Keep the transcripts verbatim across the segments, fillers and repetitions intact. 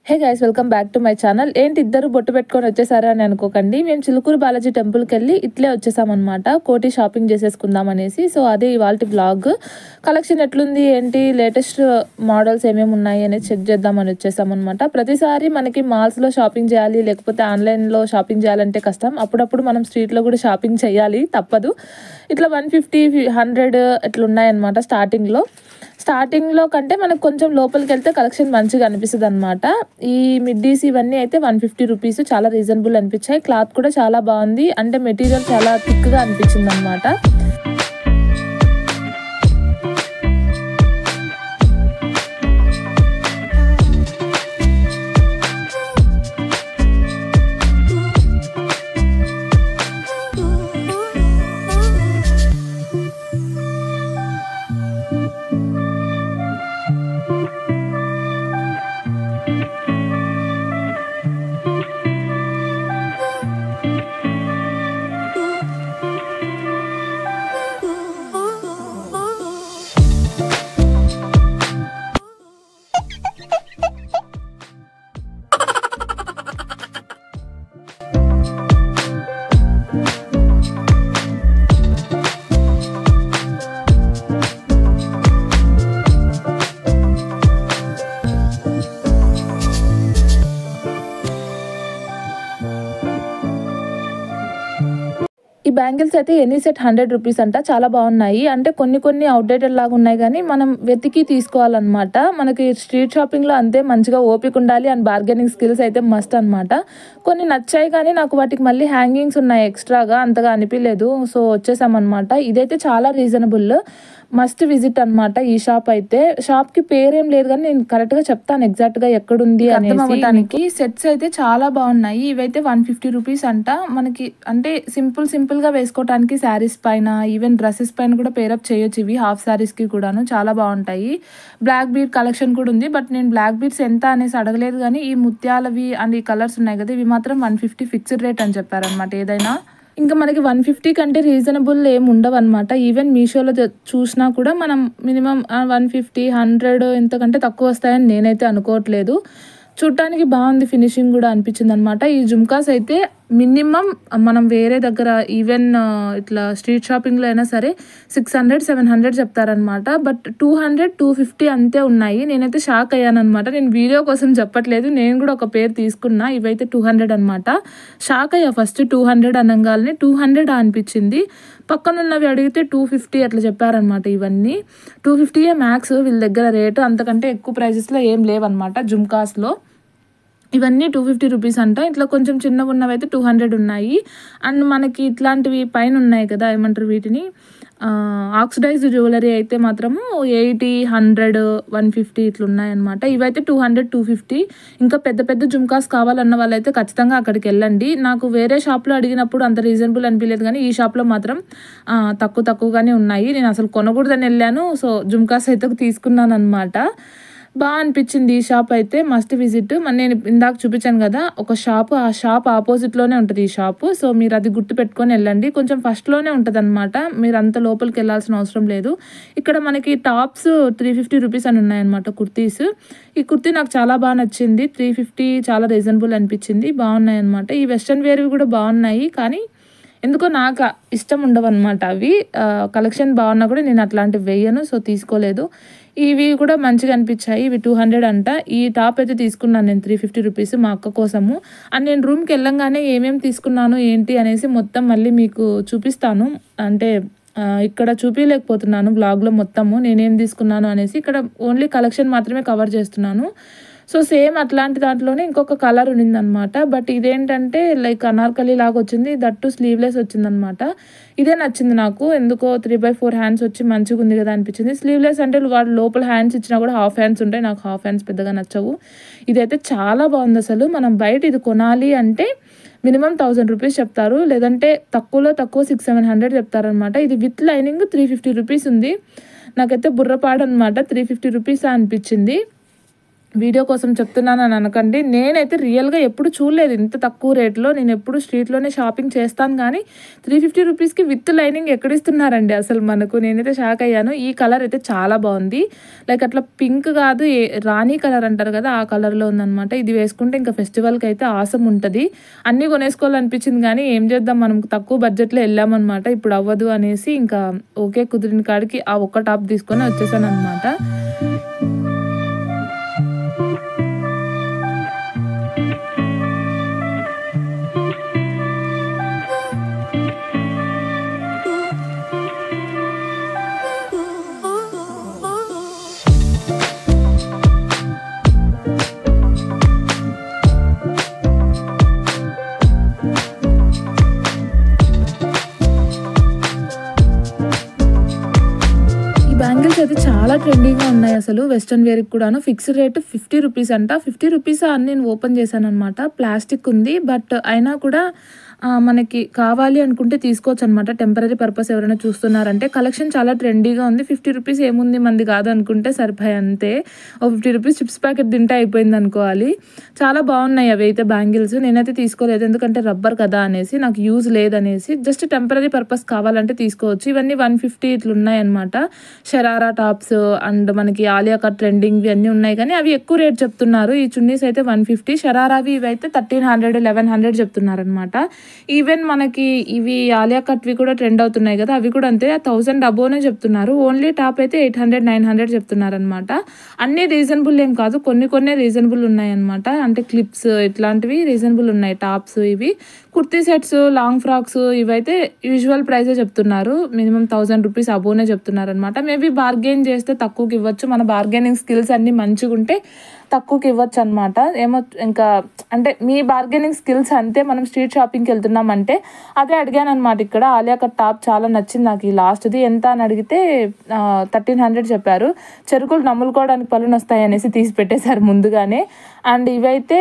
Hey guys, welcome back to my channel. ఏంటి ఇద్దరు బొట్టు పెట్టుకొని వచ్చేసారా అని అనుకోకండి. మేము చిలుకూరు బాలాజీ టెంపుల్కి వెళ్ళి ఇట్లే వచ్చేసామన్నమాట. కోటి షాపింగ్ చేసేసుకుందాం అనేసి. సో అదే ఇవాళ వ్లాగ్. కలెక్షన్ ఎట్లుంది, ఏంటి లేటెస్ట్ మోడల్స్ ఏమేమి ఉన్నాయి అనేది చెక్ చేద్దామని వచ్చేసామన్నమాట. ప్రతిసారి మనకి మాల్స్లో షాపింగ్ చేయాలి, లేకపోతే ఆన్లైన్లో షాపింగ్ చేయాలంటే కష్టం. అప్పుడప్పుడు మనం స్ట్రీట్లో కూడా షాపింగ్ చేయాలి, తప్పదు. ఇట్లా వన్ ఫిఫ్టీ హండ్రెడ్ ఇట్లా ఉన్నాయన్నమాట. స్టార్టింగ్లో స్టార్టింగ్లో కంటే మనకు కొంచెం లోపలికి వెళ్తే కలెక్షన్ మంచిగా అనిపిస్తుంది అనమాట. ఈ మిడ్డీస్ ఇవన్నీ అయితే వన్ ఫిఫ్టీ రూపీస్ చాలా రీజనబుల్ అనిపించాయి. క్లాత్ కూడా చాలా బాగుంది, అంటే మెటీరియల్ చాలా థిక్గా అనిపించింది అనమాట. ఈ బ్యాంగిల్స్ అయితే ఎనీ సెట్ హండ్రెడ్ రూపీస్ అంట. చాలా బాగున్నాయి, అంటే కొన్ని కొన్ని అవుట్డేటెడ్ లాగా ఉన్నాయి, కానీ మనం వెతికి తీసుకోవాలన్నమాట. మనకి స్ట్రీట్ షాపింగ్లో అంతే మంచిగా ఓపిక ఉండాలి, అండ్ బార్గెనింగ్ స్కిల్స్ అయితే మస్ట్ అనమాట. కొన్ని నచ్చాయి, కానీ నాకు వాటికి మళ్ళీ హ్యాంగింగ్స్ ఉన్నాయి ఎక్స్ట్రాగా, అంతగా అనిపించలేదు. సో వచ్చేసామన్నమాట. ఇదైతే చాలా రీజనబుల్, మస్ట్ విజిట్ అనమాట ఈ షాప్ అయితే. షాప్ కి పేరేం లేదు, కానీ నేను కరెక్ట్ గా చెప్తాను ఎగ్జాక్ట్ గా ఎక్కడుంది అనేసి. సెట్స్ అయితే చాలా బాగున్నాయి. ఇవైతే వన్ ఫిఫ్టీ రూపీస్ అంట. మనకి అంటే సింపుల్ సింపుల్ గా వేసుకోవడానికి శారీస్ పైన, ఈవెన్ డ్రెస్సెస్ పైన కూడా పేరప్ చేయొచ్చు. ఇవి హాఫ్ శారీస్ కి కూడాను చాలా బాగుంటాయి. బ్లాక్ బీడ్ కలెక్షన్ కూడా ఉంది, బట్ నేను బ్లాక్ బీడ్స్ ఎంత అనేసి అడగలేదు, కానీ ఈ ముత్యాలవి అండ్ ఈ కలర్స్ ఉన్నాయి కదా, ఇవి మాత్రం వన్ ఫిఫ్టీ ఫిక్స్డ్ రేట్ అని చెప్పారనమాట. ఏదైనా ఇంకా మనకి వన్ ఫిఫ్టీ కంటే రీజనబుల్ ఏమి ఉండవు అనమాట. ఈవెన్ మీషోలో చూసినా కూడా మనం మినిమం వన్ ఫిఫ్టీ హండ్రెడ్ ఇంతకంటే తక్కువ వస్తాయని నేనైతే అనుకోవట్లేదు. చూడటానికి బాగుంది, ఫినిషింగ్ కూడా అనిపించింది అనమాట. ఈ జుమ్కాస్ అయితే మినిమం మనం వేరే దగ్గర ఈవెన్ ఇట్లా స్ట్రీట్ షాపింగ్లో అయినా సరే సిక్స్ హండ్రెడ్ సెవెన్ హండ్రెడ్ చెప్తారనమాట. But two hundred two fifty అంతే ఉన్నాయి. నేనైతే షాక్ అయ్యాను అనమాట. నేను వీడియో కోసం చెప్పట్లేదు, నేను కూడా ఒక పేరు తీసుకున్నా. ఇవైతే టూ హండ్రెడ్ అనమాట. షాక్ అయ్యా ఫస్ట్ టూ హండ్రెడ్ అనగానే, టూ హండ్రెడ్ అనిపించింది. పక్కనున్నవి అడిగితే టూ ఫిఫ్టీ అట్లా చెప్పారనమాట. ఇవన్నీ టూ ఫిఫ్టీయే మ్యాక్స్ వీళ్ళ దగ్గర రేటు, అంతకంటే ఎక్కువ ప్రైజెస్లో ఏం లేవన్నమాట జుమ్కాస్లో. ఇవన్నీ టూ ఫిఫ్టీ రూపీస్ అంట. ఇట్లా కొంచెం చిన్నగా ఉన్నవి అయితే టూ హండ్రెడ్ ఉన్నాయి. అండ్ మనకి ఇట్లాంటివి పైన ఉన్నాయి కదా, ఏమంటారు వీటిని, ఆక్సిడైజ్డ్ జ్యువెలరీ అయితే మాత్రము ఎయిటీ హండ్రెడ్ వన్ ఫిఫ్టీ ఇట్లా ఉన్నాయన్నమాట. ఇవైతే టూ హండ్రెడ్ టూ ఫిఫ్టీ. ఇంకా పెద్ద పెద్ద జుమ్కాస్ కావాలన్న వాళ్ళైతే ఖచ్చితంగా అక్కడికి వెళ్ళండి. నాకు వేరే షాప్లో అడిగినప్పుడు అంత రీజనబుల్ అనిపించలేదు, కానీ ఈ షాప్లో మాత్రం తక్కువ తక్కువగానే ఉన్నాయి. నేను అసలు కొనకూడదని వెళ్ళాను, సో జుమ్కాస్ అయితే తీసుకున్నాను అనమాట. బాగా అనిపించింది ఈ షాప్ అయితే, మస్ట్ విజిట్. నేను ఇందాక చూపించాను కదా ఒక షాప్, ఆ షాప్ ఆపోజిట్లోనే ఉంటుంది ఈ షాపు. సో మీరు అది గుర్తు పెట్టుకొని వెళ్ళండి. కొంచెం ఫస్ట్లోనే ఉంటుంది అనమాట, మీరు అంత లోపలికి వెళ్ళాల్సిన అవసరం లేదు. ఇక్కడ మనకి టాప్స్ త్రీ ఫిఫ్టీ రూపీస్ అని ఉన్నాయన్నమాట, కుర్తీస్. ఈ కుర్తీ నాకు చాలా బాగా నచ్చింది, త్రీ ఫిఫ్టీ చాలా రీజనబుల్ అనిపించింది. బాగున్నాయి అనమాట. ఈ వెస్ట్రన్ వేర్వి కూడా బాగున్నాయి, కానీ ఎందుకో నాకు ఇష్టం ఉండవు అనమాట అవి. కలెక్షన్ బాగున్నా కూడా నేను అట్లాంటివి వేయను, సో తీసుకోలేదు. ఇవి కూడా మంచిగా అనిపించాయి. ఇవి టూ హండ్రెడ్ అంట. ఈ టాప్ అయితే తీసుకున్నాను నేను త్రీ ఫిఫ్టీ రూపీస్ మా అక్క కోసము. అండ్ నేను రూమ్కి వెళ్ళంగానే ఏమేమి తీసుకున్నాను ఏంటి అనేసి మొత్తం మళ్ళీ మీకు చూపిస్తాను. అంటే ఇక్కడ చూపించలేకపోతున్నాను బ్లాగ్లో మొత్తము నేనేం తీసుకున్నాను అనేసి. ఇక్కడ ఓన్లీ కలెక్షన్ మాత్రమే కవర్ చేస్తున్నాను. సో సేమ్ అట్లాంటి దాంట్లోనే ఇంకొక కలర్ ఉన్నిందనమాట. బట్ ఇదేంటంటే లైక్ అనార్కలి లాగా వచ్చింది, దట్టు స్లీవ్లెస్ వచ్చిందనమాట. ఇదే నచ్చింది నాకు, ఎందుకో త్రీ బై ఫోర్ హ్యాండ్స్ వచ్చి మంచిగా ఉంది కదా అనిపించింది. స్లీవ్లెస్ అంటే వాడు లోపల హ్యాండ్స్ ఇచ్చినా కూడా హాఫ్ హ్యాండ్స్ ఉంటాయి, నాకు హాఫ్ హ్యాండ్స్ పెద్దగా నచ్చవు. ఇదైతే చాలా బాగుంది అసలు. మనం బయట ఇది కొనాలి అంటే మినిమం థౌజండ్ రూపీస్ చెప్తారు, లేదంటే తక్కువలో తక్కువ సిక్స్ సెవెన్ హండ్రెడ్ చెప్తారనమాట. ఇది with lining three fifty rupees ఉంది. నాకైతే బుర్రపాడు అనమాట, త్రీ ఫిఫ్టీ రూపీస్ అనిపించింది. వీడియో కోసం చెప్తున్నాను అని అనకండి. నేనైతే రియల్గా ఎప్పుడు చూడలేదు ఇంత తక్కువ రేట్లో. నేను ఎప్పుడు స్ట్రీట్లోనే షాపింగ్ చేస్తాను కానీ త్రీ ఫిఫ్టీ రూపీస్కి విత్ లైనింగ్ ఎక్కడిస్తున్నారండి అసలు మనకు. నేనైతే షాక్ అయ్యాను. ఈ కలర్ అయితే చాలా బాగుంది. లైక్ అట్లా పింక్ కాదు, రాణి కలర్ అంటారు కదా, ఆ కలర్లో ఉందన్నమాట. ఇది వేసుకుంటే ఇంకా ఫెస్టివల్కి అయితే ఆసం ఉంటుంది. అన్నీ కొనేసుకోవాలనిపించింది కానీ ఏం చేద్దాం, మనం తక్కువ బడ్జెట్లో వెళ్ళామన్నమాట. ఇప్పుడు అవ్వదు అనేసి ఇంకా ఓకే కుదిరిన కాడికి ఆ ఒక్క టాప్ తీసుకొని వచ్చేసాను అనమాట. బ్యాంగిల్స్ అయితే చాలా ట్రెండీగా ఉన్నాయి అసలు. వెస్ట్రన్ వేర్కి కూడాను ఫిక్స్డ్ రేట్ ఫిఫ్టీ రూపీస్ అంట. ఫిఫ్టీ రూపీస్ అని నేను ఓపెన్ చేశాను అనమాట. ప్లాస్టిక్ ఉంది బట్ అయినా కూడా మనకి కావాలి అనుకుంటే తీసుకోవచ్చు అనమాట. టెంపరీ పర్పస్ ఎవరైనా చూస్తున్నారంటే కలెక్షన్ చాలా ట్రెండీగా ఉంది. ఫిఫ్టీ రూపీస్ ఏముంది మంది కాదు అనుకుంటే సరిపోయి అంతే. ఓ ఫిఫ్టీ రూపీస్ చిప్స్ ప్యాకెట్ తింటే అయిపోయింది అనుకోవాలి. చాలా బాగున్నాయి అవి అయితే బ్యాంగిల్స్. నేనైతే తీసుకోలేదు ఎందుకంటే రబ్బర్ కదా అనేసి, నాకు యూజ్ లేదనేసి. జస్ట్ టెంపరీ పర్పస్ కావాలంటే తీసుకోవచ్చు. ఇవన్నీ వన్ ఫిఫ్టీ ఇట్లా ఉన్నాయి అనమాట. షరారా టాప్స్ అండ్ మనకి ఆలియా కట్ ట్రెండింగ్ ఇవన్నీ ఉన్నాయి కానీ అవి ఎక్కువ రేట్ చెప్తున్నారు. ఈ చున్నీస్ అయితే వన్ ఫిఫ్టీ, షరారావి ఇవి అయితే థర్టీన్ హండ్రెడ్ లెవెన్ హండ్రెడ్ చెప్తున్నారు అనమాట. ఈవెన్ మనకి ఇవి ఆలియా కట్వి కూడా ట్రెండ్ అవుతున్నాయి కదా, అవి కూడా అంతే థౌసండ్ అబోనే చెప్తున్నారు. ఓన్లీ టాప్ అయితే ఎయిట్ హండ్రెడ్ నైన్ హండ్రెడ్ చెప్తున్నారు అనమాట. అన్నీ రీజనబుల్ ఏం కాదు, కొన్ని కొన్ని రీజనబుల్ ఉన్నాయి అనమాట. అంటే క్లిప్స్ ఇట్లాంటివి రీజనబుల్ ఉన్నాయి. టాప్స్ ఇవి, కుర్తీ సెట్స్, లాంగ్ ఫ్రాక్స్ ఇవైతే యూజువల్ ప్రైజే చెప్తున్నారు. మినిమం థౌసండ్ రూపీస్ అబోనే చెప్తున్నారు అనమాట. మేబీ బార్గెన్ చేస్తే తక్కువకి ఇవ్వచ్చు. మన బార్గెనింగ్ స్కిల్స్ అన్నీ మంచిగా ఉంటే తక్కువకి ఇవ్వచ్చు అనమాట. ఏమో ఇంకా అంటే మీ బార్గెనింగ్ స్కిల్స్ అంతే. మనం స్ట్రీట్ షాపింగ్కి వెళ్తున్నామంటే అదే అడిగాను అనమాట. ఇక్కడ ఆలియా కట్ టాప్ చాలా నచ్చింది నాకు. ఈ లాస్ట్ది ఎంత అని అడిగితే థర్టీన్ హండ్రెడ్ చెప్పారు. చెరుకులు నమ్ములుకోవడానికి పళ్ళును వస్తాయి అనేసి తీసి పెట్టేశారు ముందుగానే. అండ్ ఇవైతే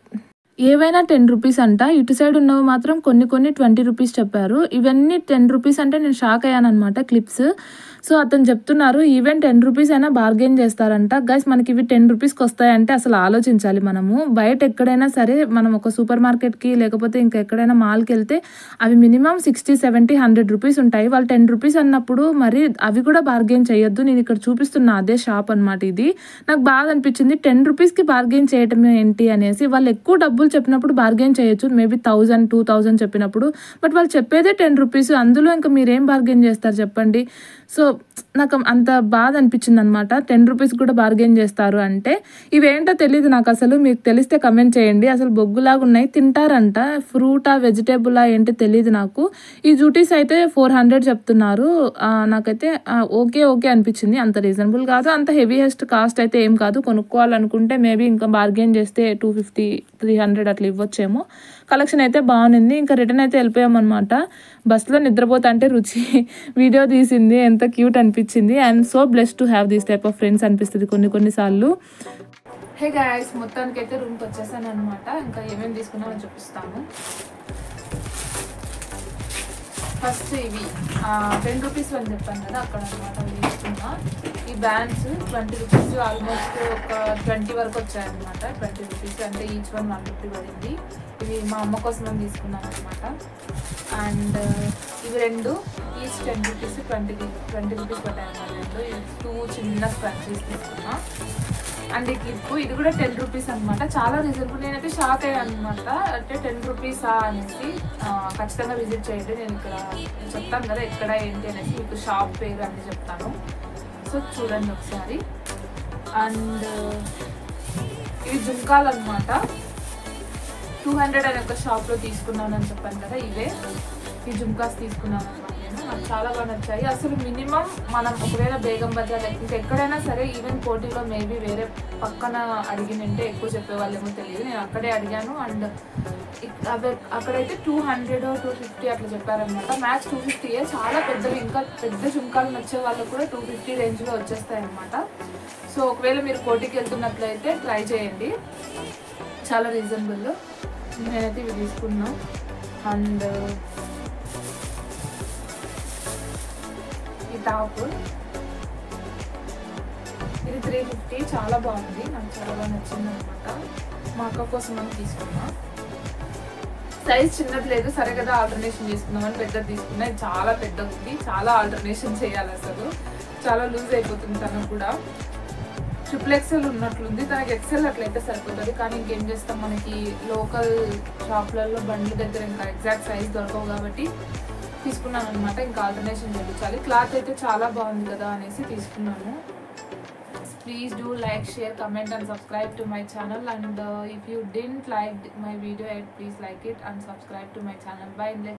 ఏవైనా టెన్ రూపీస్ అంట. ఇటు సైడ్ ఉన్నవి మాత్రం కొన్ని కొన్ని ట్వంటీ రూపీస్ చెప్పారు. ఇవన్నీ టెన్ రూపీస్ అంటే నేను షాక్ అయ్యాను అనమాట. క్లిప్స్ సో అతను చెప్తున్నారు ఈవెన్ టెన్ రూపీస్ అయినా బార్గెన్ చేస్తారంట. గైస్ మనకి ఇవి టెన్ రూపీస్కి వస్తాయంటే అసలు ఆలోచించాలి మనము. బయట ఎక్కడైనా సరే మనం ఒక సూపర్ మార్కెట్కి లేకపోతే ఇంకా ఎక్కడైనా మాల్కి వెళ్తే అవి minimum sixty seventy hundred rupees ఉంటాయి. వాళ్ళు టెన్ రూపీస్ అన్నప్పుడు మరి అవి కూడా బార్గెన్ చేయొద్దు. నేను ఇక్కడ చూపిస్తున్నా అదే షాప్ అనమాట. ఇది నాకు బాగా అనిపించింది. టెన్ రూపీస్కి బార్గెన్ చేయటం ఏంటి అనేసి. వాళ్ళు ఎక్కువ డబ్బులు చెప్పినప్పుడు బార్గెన్ చేయొచ్చు, మేబీ థౌజండ్ టూ థౌజండ్ చెప్పినప్పుడు. బట్ వాళ్ళు చెప్పేదే టెన్ రూపీస్, అందులో ఇంకా మీరేం బార్గెన్ చేస్తారు చెప్పండి. సో నాకు అంత బాధ అనిపించింది అనమాట. టెన్ రూపీస్ కూడా బార్గెన్ చేస్తారు అంటే. ఇవేంటో తెలియదు నాకు అసలు. మీకు తెలిస్తే కమెంట్ చేయండి. అసలు బొగ్గులాగా ఉన్నాయి, తింటారంట. ఫ్రూటా వెజిటేబులా ఏంటి తెలియదు నాకు. ఈ జూటీస్ అయితే ఫోర్ హండ్రెడ్ చెప్తున్నారు. నాకైతే ఓకే ఓకే అనిపించింది. అంత రీజనబుల్ కాదు, అంత హెవీయెస్ట్ కాస్ట్ అయితే ఏం కాదు. కొనుక్కోవాలనుకుంటే మేబీ ఇంకా బార్గెన్ చేస్తే టూ ఫిఫ్టీ త్రీ హండ్రెడ్ అట్లా ఇవ్వచ్చేమో. కలెక్షన్ అయితే బాగుంది. ఇంకా రిటర్న్ అయితే వెళ్ళిపోయామన్నమాట. బస్సులో నిద్రపోతా అంటే రుచి వీడియో తీసింది, ఎంత క్యూట్ అనిపించింది. And so blessed to have this type of friends అనిపిస్తుంది కొన్ని కొన్నిసార్లు. హే గాయ్స్, మొత్తానికి అయితే రూమ్కి వచ్చేసాను అనమాట. ఇంకా ఏమేమి తీసుకున్నామని చూపిస్తాను. ఫస్ట్ ఇవి టెన్ రూపీస్ అని చెప్పాను కదా, అక్కడ అనమాట తీసుకున్నా. ఈ బ్యాండ్స్ ట్వంటీ రూపీస్, ఆల్మోస్ట్ ఒక ట్వంటీ వరకు వచ్చాయన్నమాట. ట్వంటీ రూపీస్ అంటే ఈచ్ వన్ వన్ ఫిఫ్టీ పడింది. ఇవి మా అమ్మ కోసం అని తీసుకున్నాను అనమాట. అండ్ ఇవి రెండు each ten rupees twenty twenty rupees పడ్డాయి అన్నమాట. రెండు టూ చిన్న స్క్రాచెస్ తీసుకున్నా. అండ్ ఈ క్లిప్ ఇది కూడా టెన్ రూపీస్ అనమాట. చాలా రీజనబుల్. నేనైతే షాక్ అయ్యాను అనమాట. అంటే టెన్ రూపీసా అనేసి. ఖచ్చితంగా విజిట్ చేయండి. నేను ఇక్కడ చెప్తాను కదా ఎక్కడ ఏంటి అనేసి, మీకు షాప్ పేరు అని చెప్తాను. సో చూడండి ఒకసారి. అండ్ ఇవి జుంకాలు అనమాట. టూ హండ్రెడ్ అనే ఒక షాప్లో తీసుకున్నాను అని చెప్పాను కదా, ఇవే ఈ జుంకాస్ తీసుకున్నాను అనమాట నేను. నాకు చాలా బాగా నచ్చాయి. అసలు మినిమం మనం ఒకవేళ బేగం బజార్ ఇంకా ఎక్కడైనా సరే, ఈవెన్ కోటిలో మేబీ వేరే పక్కన అడిగినంటే ఎక్కువ చెప్పేవాళ్ళేమో తెలియదు. నేను అక్కడే అడిగాను. అండ్ అవి అక్కడైతే టూ హండ్రెడ్ టూ ఫిఫ్టీ అట్లా చెప్పారనమాట. మ్యాక్స్ టూ ఫిఫ్టీయే. చాలా పెద్దవి, ఇంకా పెద్ద జుంకాలు నచ్చే వాళ్ళకు కూడా టూ ఫిఫ్టీ రేంజ్లో వచ్చేస్తాయి అనమాట. సో ఒకవేళ మీరు కోటికి వెళ్తున్నట్లయితే ట్రై చేయండి, చాలా రీజనబుల్. నేనైతే ఇవి తీసుకున్నాను. అండ్ ఈ టాప్ ఇది త్రీ ఫిఫ్టీ చాలా బాగుంది, నాకు చాలా బాగా నచ్చింది అనమాట. మా అక్క కోసం అని తీసుకున్నా. సైజ్ చిన్నది లేదు, సరే కదా ఆల్టర్నేషన్ చేసుకుందామని పెద్దది తీసుకున్నా. ఇది చాలా పెద్ద ఉంది, చాలా ఆల్టర్నేషన్ చేయాలి, అసలు చాలా లూజ్ అయిపోతుంది. తనకు కూడా ట్రిపుల్ ఎక్సెల్ ఉన్నట్లుంది, తనకి ఎక్సెల్ అట్లయితే సరిపోతుంది. కానీ ఇంకేం చేస్తాం, మనకి లోకల్ షాప్లలో బండ్ల దగ్గర ఇంకా ఎగ్జాక్ట్ సైజ్ దొరకవు కాబట్టి తీసుకున్నాను అనమాట. ఇంకా ఆల్టర్నేషన్ చేయించాలి. క్లాత్ అయితే చాలా బాగుంది కదా అనేసి తీసుకున్నాను. Please do like, share, comment and subscribe to my channel, and uh, if you didn't like my video yet, please like it and subscribe to my channel. Bye.